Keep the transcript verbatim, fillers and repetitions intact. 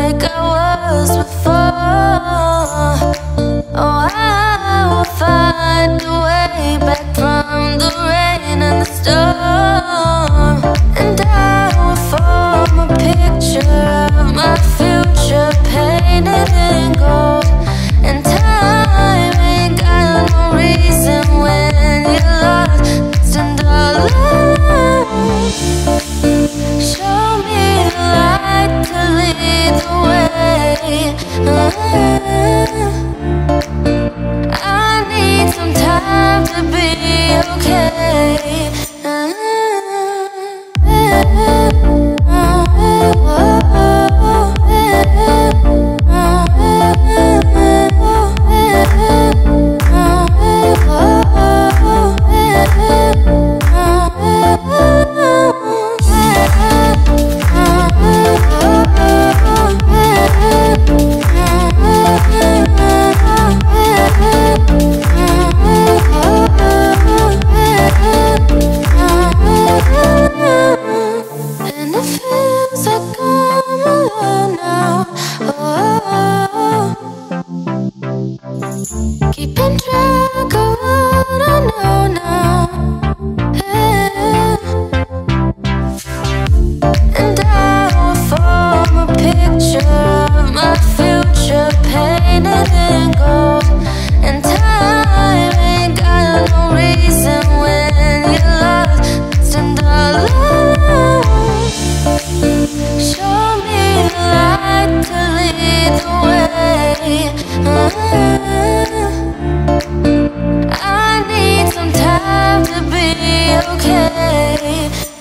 like I was before. Oh, I will find a way back from the rain and the storm, and I will form a picture of my future painted in gold. And time ain't got no reason when you're lost and alone. Show me the light to lead the way. I need some time to be okay. And it feels like I'm alone now. Oh, keeping track of what I know now. Yeah. And I will form a picture of my future painted in gold. And time ain't got no reason when you're lost and alone. Show me the light to lead the way. I need some time to be okay.